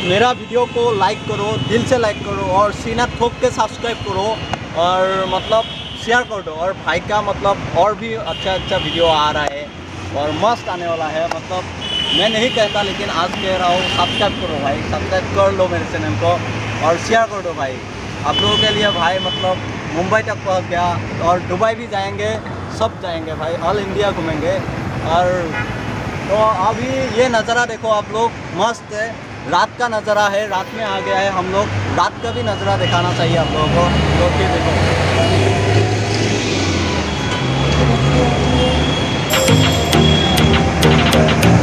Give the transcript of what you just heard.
मेरा वीडियो को लाइक करो, दिल से लाइक करो और सीना ठोक के सब्सक्राइब करो और मतलब शेयर कर दो। और भाई का मतलब और भी अच्छा वीडियो आ रहा है और मस्त आने वाला है। मतलब मैं नहीं कहता लेकिन आज कह रहा हूँ, सब्सक्राइब करो भाई, सब्सक्राइब कर लो मेरे चैनल को और शेयर कर दो भाई। आप लोगों के लिए भाई मतलब मुंबई तक पहुँच गया और दुबई भी जाएंगे, सब जाएंगे भाई, ऑल इंडिया घूमेंगे। और तो अभी ये नज़ारा देखो आप लोग, मस्त है, रात का नज़ारा है, रात में आ गया है हम लोग, रात का भी नज़ारा दिखाना चाहिए आप लोगों को। तो फिर देखो